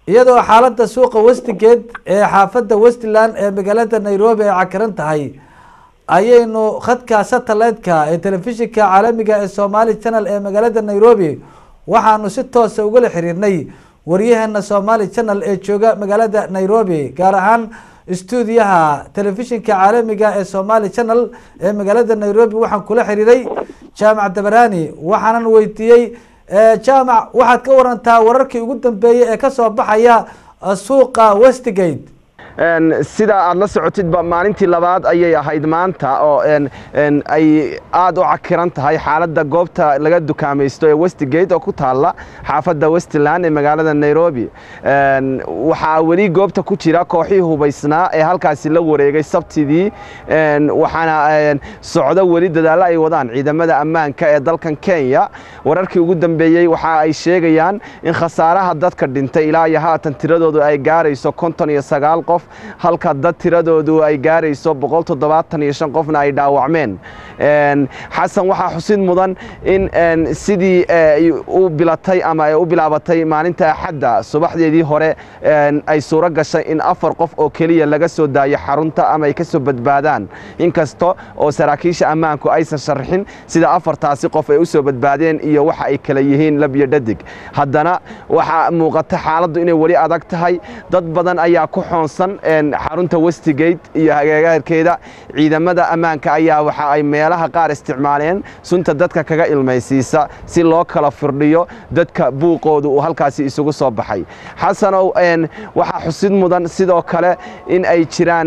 iyadoo xaaladda suuqa Westgate ee xaafadda Westland ee magaalada Nairobi ay cakaran tahay ayaynu khadka satellite-ka ee telefishinka caalamiga ee Somali Channel ee magaalada Nairobi waxaanu si toos ah uga xiriirnay wariyahana Somali Channel ee jooga magaalada Nairobi gaar ahaan stuudiyaha telefishinka caalamiga ee Somali Channel ee magaalada Nairobi waxaan kula xiriiray Jaamac Dabarani waxaanan weydiiyay Jaamac waxaad ka warantaa wararkii ugu dambeeyay ee ka soo baxaya suuqa Westgate sida aad la socotid maalintii labaad ayay ahayd maanta oo ay aad u cakiran tahay xaaladda goobta laga dukaamaysto ee Westgate oo ku taala xaafadda Westland ee magaalada Nairobi waxa wali goobta ku jira kooxii hubaysnaa ee halkaasi la wareegay sabtidii waxaana socdo wali dadaal ay wadaan ciidamada ammaanka ee dalkan Kenya wararkii ugu dambeeyay waxa ay sheegayaan in khasaaraha dadka dhintay ilaa iyo haatan tiradoodu ay gaarayso 59 qof halka dad tiradoodu ay gaarayso 175 qofna ay dhaawacmeen xasan waxa xusid mudan in sidii u bilatay ama ay u bilaabatay maalinta Axadda subaxdeedii hore ay suura gashay in 4 qof oo kaliya laga soo daayo xarunta ama ay ka soo badbaadaan inkasto oo saraakiisha ammaanku aysan sharxin sida 4taasi qof ay u soo badbaadeen iyo waxa ay kala yihiin lab iyo dhadig haddana waxa muuqata xaaladdu inay wali adag tahay dad badan ayaa ku xoonsan xarunta Westgate iyo hagaagkeeda ciidamada ammaanka ayaa waxa ay meelaha qaar isticmaaleen sunta dadka kaga ilmaysiisa si loo kala firdhiyo dadka buuqoodu uu halkaasi isugu soo baxay xasanow waxa xusid mudan sidoo kale in ay jiraan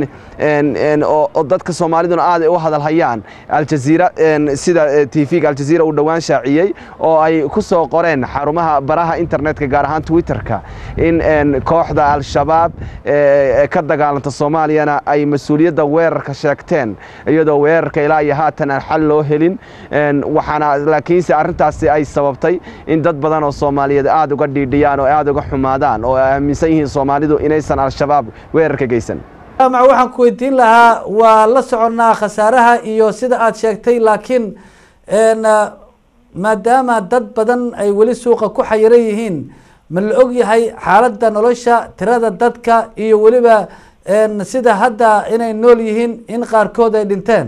oo dadka Soomaaliduna aad u hadal hayaan Al Jazeera sida TV-ga Al Jazeera uu dhawaan shaaciyay oo ay ku soo qoreen xarumaha baraha internetka gaar ahaan Twitterka in kooxda Al-Shabaab ka dagaalanta Soomaaliyana ay mas'uuliyadda weerarka sheegteen iyadoo weerarka ilaa iyo haatan aan xal loo helin waxaana laakiinse arintaasi ay sababtay in dad badan oo Soomaaliyeed aad uga dhiidhiyaan oo aad uga xumaadaan oo aaminsan yihiin Soomaalidu inaysan Al-Shabaab weerarka geysan ama waxaan ku weydiin lahaa waa la soconaa khasaaraha iyo sida aad sheegtay laakiin maadaama dad badan ay wali suuqa ku xayiran yihiin ma la og yahay xaaladda nolosha tirada dadka iyo waliba sida hadda inay nool yihiin in qaarkood ay dhinteen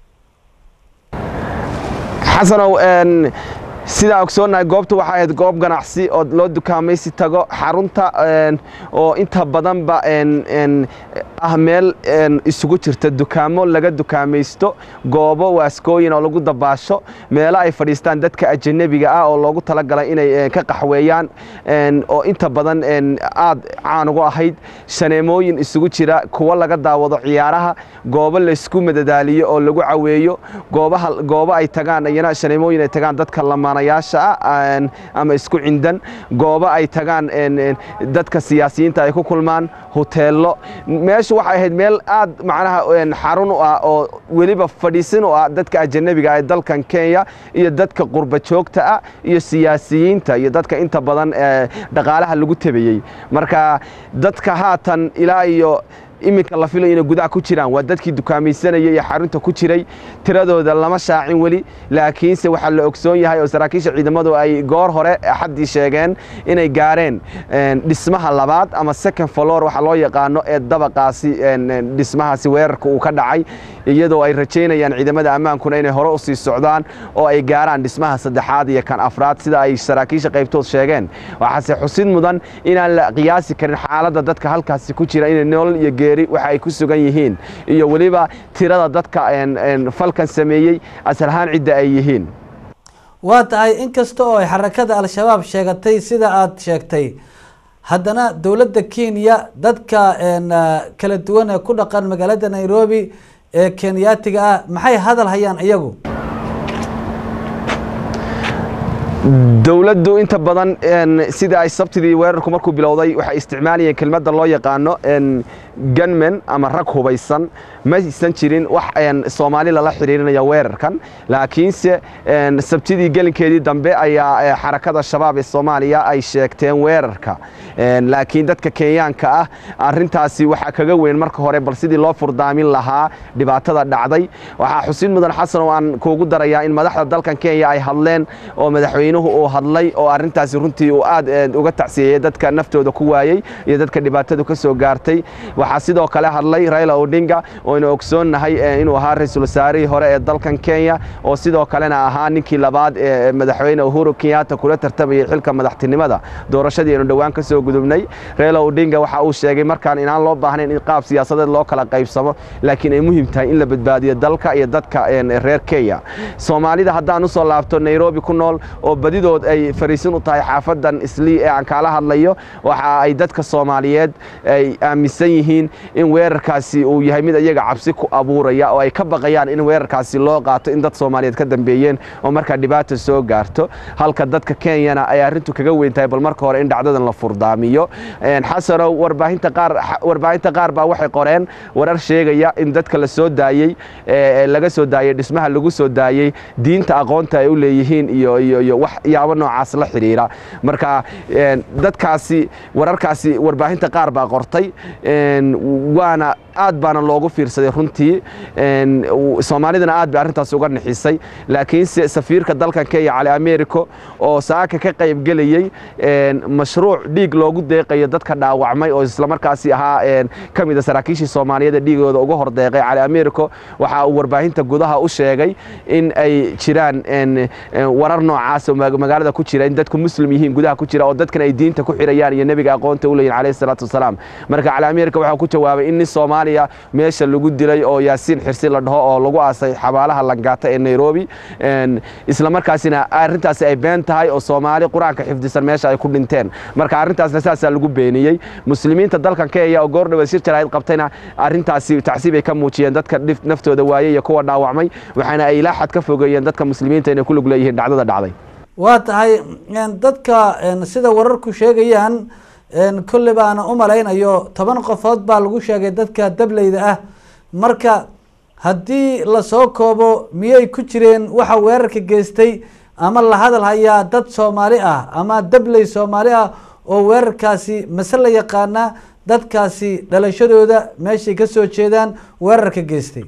xasanow sida ogsoonahay goobtu waxa ahayd goob ganacsi oo loo dukaamaysi tago xarunta oo inta badan ba meel isugu jirta dukaamo laga dukaamaysto goobo waaskooyin oo lagu dabaasho meelo ay fadhiistaan dadka ajnabiga ah oo loogu talagalay inay ka qaxweeyaan oo inta badan aad caan ugu ahayd shaneemooyin isugu jira kuwa laga daawado ciyaaraha goobo la isku madadaaliyo oo lagu caweeyo goobo ay tagaan ayana shaneemooyin ay tagaan dadka lamaanayaasha ama isku cindan goobo ay tagaan dadka siyaasiyiinta ay ku kulmaan hoteelo meesha waxa ahayd meel aad macnaha xarun u ah oo waliba fadhiisin u ah dadka ajnabiga ah ee dalkan Kenya iyo dadka qurba joogta ah iyo siyaasiyiinta iyo dadka inta badan dhaqaalaha lagu tabeeyay marka dadka haatan ilaa iyo iminka la filayo inay gudaha ku jiraan waa dadkii dukaamaysanayay iyo xarunta ku jiray tiradooda lama shaacin wali laakiinse waxa la ogsoon yahay oo saraakiisha ciidamadu ay goor hore xaddi sheegeen inay gaareen dhismaha labaad ama second floor waxa loo yaqaano ee dabaqaasi dhismahaasi weerarka uu ka dhacay iyadoo ay rajeynayaan ciidamada ammaankuna inay hore u sii socdaan oo ay gaaraan dhismaha saddexaad iyo kan afraad sida ay saraakiisha qaybtood sheegeen waxaase xusid mudan inaan la qiyaasi karin xaaladda dadka halkaasi ku jira inay nolol iyo waxa ay ku sugan yihiin iyo waliba tirada dadka falkan sameeyay asalahan cid ay yihiin waa tahay inkastoo ay xarakada Al-Shabaab sheegatay sida aad sheegtay haddana dawladda Kenya dadka kala duwan ee ku dhaqan magaalada Nairobi ee Kenyaatiga ah maxay hadal hayaan iyagu dawladdu inta badan sida ay sabtidii weerarku markuu bilowday waxay isticmaalayeen kelmadda loo yaqaano gunmen ama rag hubaysan ma aysan jirin wax Soomaali la xiriirinaya weerarkan laakiinse sabtidii gelinkeedii dambe ayaa xarakada shabaab ee Soomaaliya ay sheegteen weerarka laakiin dadka Kenyaanka ah arintaasi waxa kaga weyn marka hore bal sidii loo furdaamin lahaa dhibaatada dhacday waxa xusin mudan xasan oo aan kuugu darayaa in madaxda dalkan Kenya ay hadleen oo madaxweyne madaxweynuhu uu hadlay oo arrintaasi runtii uu aad uga tacsiyeeyay dadka naftooda ku waayay iyo dadka dhibaatadu ka soo gaartay waxaa sidoo kale hadlay Raila Odinga oo inuu ogsoonnahay inuu ahaa ra'iisul wasaarihii hore ee dalkan Kenya oo sidoo kalena ahaa ninkii labaad ee madaxweyne Uhuru Kenyatta kula tartamayay xilka madaxtinimada doorashadii inuu dhawaan ka soo gudubnay Raila Odinga waxa uu sheegay markaan inaan loo baahnayn in qaab siyaasadeed loo kala qaybsamo laakiin ay muhiim tahay in la badbaadiyo dalka iyo dadka reer Kenya Soomaalida haddaan u soo laabto Nairobi ku nool oo badidood ay fariisin u tahay xaafadan Islii ee aan kala hadlayo waxa ay dadka Soomaaliyeed ay aaminsan yihiin in weerarkaasi uu yahay mid iyaga cabsi ku abuuraya oo ay ka baqayaan in weerarkaasi loo qaato in dad Soomaaliyeed ka dambeeyeen oo marka dhibaato soo gaarto halka dadka Kenyana ay arrintu kaga weyn tahay bal marka hore in dhacdadan la furdaamiyo xasano warbaahinta qaar baa waxay qoreen warar sheegaya in dadka la soo daayay laga soo daayay dhismaha lagu soo daayay diinta aqoonta ay u leeyihiin iyo wax yaabo noocaas la xiriira marka dadkaasi wararkaasi warbaahinta qaar baa qortay waana aad baana loogu fiirsaday runtii Soomaalidana aad bay arrintaas uga nixisay laakiin safiirka dalkan Kenya Cali Americo oo saaka ka qayb galayay mashruuc dhiig loogu deeqayo dadka dhaawacmay oo isla markaasi ahaa kamid ah saraakiishii Soomaaliyeed dhiigooda uga hor deeqay Cali Americo waxa uu warbaahinta gudaha u sheegay in ay jiraan warar noocaas oo magaalada ku jira in dadku muslim yihiin gudaha ku jira oo dadkan ay diinta ku xirayaan iyo nabiga aqoonta u leeyahay Cali salaatu wasalaam marka Cali Americo waxa ku jawaabay in Soomaaliya meesha lagu dilay oo Yaasiin Xirsi la dhaho oo lagu aasay xabaalaha Langata ee Nairobi isla markaasina arrintaasi ay been tahay oo Soomaali quraanka xifdisan meesha ay ku dhinteen marka arrintaasna saasa lagu beeniyay muslimiinta dalkan Kenya oo goor dhaw shir jaraa'id qabtayna arrintaasi tacsiib ay ka muujiyeen dadka naftooda waayay iyo kuwa dhaawacmay waxaana ay ilaa xad ka fogeeyeen dadka muslimiinta inay ku lug leeyihiin dhacdada dhacday waa tahay dadka sida wararku sheegayaan kulli baana u malaynayo 10 qofood baa lagu sheegay dadka dableyda ah marka haddii la soo koobo miyay ku jireen waxa weerarka geystay ama la hadal hayaa dad Soomaali ah ama dabley Soomaali ah oo weerarkaasi mas'ala yaqaana dadkaasi dhalashadooda meeshay ka soo jeedaan weerarka geystay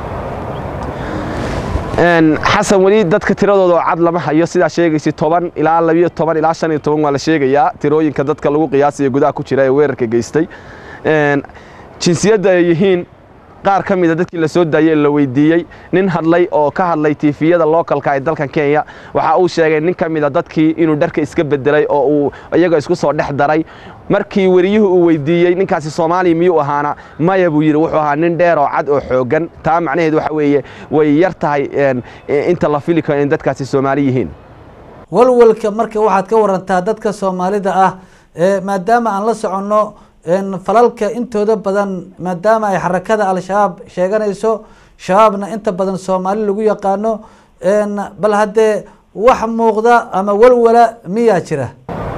xasan wali dadka tiradooda cad lama hayo sida sheegaysi 10 ilaa 12 ilaa 15 waa la sheegayaa tirooyinka dadka lagu qiyaasay gudaha ku jira ee weerarka geystay jinsiyadda ay yihiin qaar kamid ah dadkii la soo daayay la weydiiyay nin hadlay oo ka hadlay TV-yada localka ee dalkan Kenya waxa uu sheegay nin kamid ah dadkii inuu dharka iska bedelay oo uu iyaga isku soo dhex daray markii wariyuhu uu weydiiyay ninkaasi Soomaali miyuu ahaana maya buu yiri wuxuu ahaa nin dheer oo cad oo xoogan taa macnaheedu waxa weeye way yar tahay inta la fili karo in dadkaasi Soomaali yihiin walwalka marka waxaad ka warantaa dadka Soomaalida ah maadaama aan la socono falalka intooda badan maadaama ay xarakada al-shabaab sheeganayso shabaabna inta badan Soomaali lagu yaqaano bal hadee wax muuqda ama walwala miyaa jira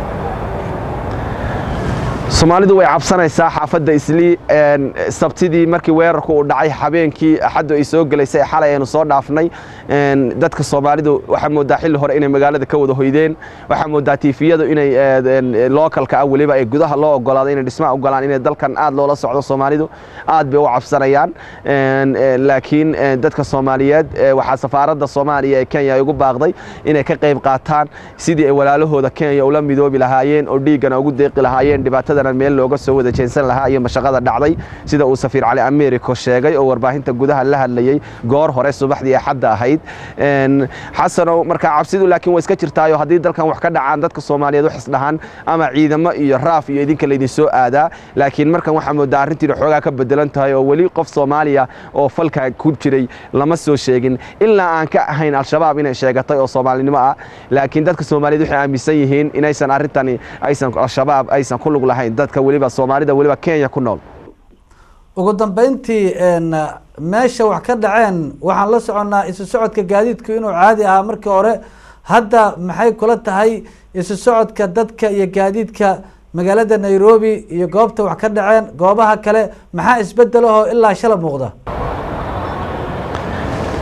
Soomaalidu way cabsanaysaa xaafadda Islii sabtidii markii weerarku uu dhacay habeenkii axad ay soo galaysay xalay aynu soo dhaafnay dadka Soomaalidu waxa moodaa xilli hore inay magaalada ka wada hoydeen waxa moodaa TV-yadu inay localka waliba ay gudaha loo ogolaaday inay dhismaha ogolaan inay dalkan aad loola socdo Soomaalidu aad bay u cabsanayaan laakiin dadka Soomaaliyeed waxa safaaradda Soomaaliya ee Kenya ay ugu baaqday inay ka qayb qaataan sidii ay walaalahooda Kenya ula midoobi lahaayeen oo dhiigana ugu deeqi lahaayeen dhibaatada meel looga soo wada jeensan lahaa iyo mashaqada dhacday sida uu safiir Cali Americo sheegay oo warbaahinta gudaha la hadlayay goor hore subaxdii axadda ahayd xasano marka cabsidu laakiin way iska jirtaayo haddii dalkan wax ka dhacaan dadka Soomaaliyeed wax isdhahan ama ciidamo iyo raaf iyo idinka leedin soo aadaa laakiin markan waxa moodaa arrintii xoogaa ka bedelan tahay oo wali qof Soomaaliya oo falka ku jiray lama soo sheegin ilaa aan ka ahayn al-shabaab inay sheegatay oo Soomaalinimo ah laakiin dadka Soomaaliyeed waxay aaminsan yihiin inaysan arrintani aysan al-shabaab aysan ku lug lahayn dadka waliba Soomaalida waliba Kenya ku nool ugu dambeyntii meesha wax ka dhaceen waxaan la soconaa isu socodka gaadiidku inuu caadi ah markii hore hadda maxay kula tahay isu socodka dadka iyo gaadiidka magaalada Nairobi iyo goobta wax ka dhaceen goobaha kale maxaa isbedelaho ilaa shalay muuqda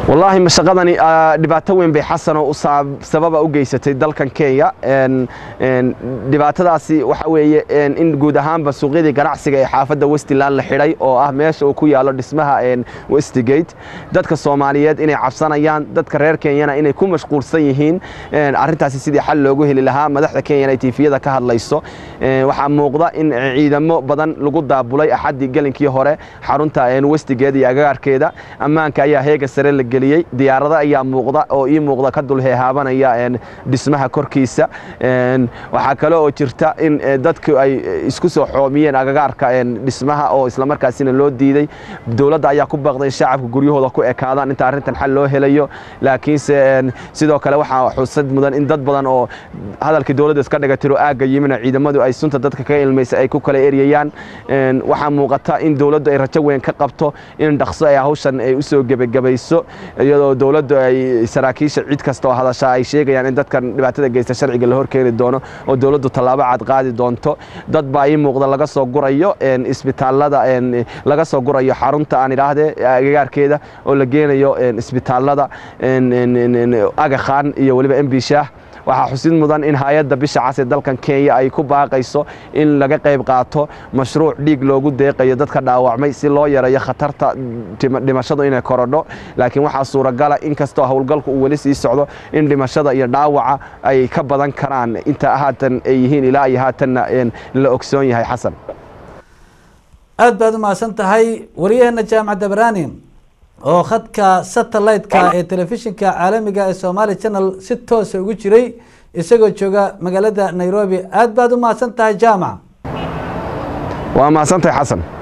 والله مشaqadani dhibaato weyn bay xasan oo sababa u geysatay dalkan Kenya dhibaatadaasi waxa weeye in guud ahaanba suuqyada ganacsiga ee xaafadda Westland la xiray oo ah meesha uu ku yaalo dhismaha Westgate dadka Soomaaliyeed inay cabsanayaan dadka reer Kenya inay ku mashquulsan yihiin arintaasi sidii xal loogu heli lahaa madaxda Kenya ay TV-yada ka hadlayso waxa muuqda in ciidamo badan lagu daabulay axadii galinkii hore xarunta Westgate iyo agagaarkeeda ammaanka ayaa heega sare la diyaarada ayaa muuqda oo ii muuqda ka dul heehabanaya dhismaha korkiisa waxa kale oo jirta in dadku ay isku soo xoomiyeen agagaarka dhismaha oo isla markaasina loo diiday dawladda ayaa ku baaqday shacabka guryahooda ku ekaadaan inta arintan xal loo helayo laakiin sidoo kale waxa xusad mudan in dad badan oo hadalka dawladda iska dhagatiro aaga yimina ciidamadu ay sunta dadka ka ilmeysay ay ku kala eriyayaan waxa muuqata in dawladdu ay rajo weyn ka qabto in dhaqso ay hawshan ay u soo gabagabayso iyadoo dawladdu ay saraakiisha cid kasta oo hadasha ay sheegayaan in dadkan dhibaatada geysta sharciga la horkeeni doono oo dawladdu talaabo cad qaadi doonto dad baa ii muuqda laga soo gurayo isbitaalada laga soo gurayo xarunta aan ilaahdee agagaarkeeda oo la geenayo isbitaalada Aga Khan iyo waliba MB Shah waxa xusid mudan in hay'adda bisha cas ee dalkan Kenya ay ku baaqayso in laga qayb qaato mashruuc dhiig loogu deeqayo dadka dhaawacmay si loo yareeyo khatarta dhimashada inay korodho laakiin waxa suuragal ah in kasto hawlgalku uu wali sii socdo in dhimashada iyo dhaawaca ay ka badan karaan inta haatan ay yihiin ilaa iyo haatan la ogsoon yahay xasan aad baad u maasan tahay wariyahana jaamacadda Barani oo khadka satellite-ka ee telefishinka caalamiga ee Somali Channel si toos ah ugu jiray isagoo jooga magaalada Nairobi aad baad u maasan tahay jaamac waa maasan tahay xasan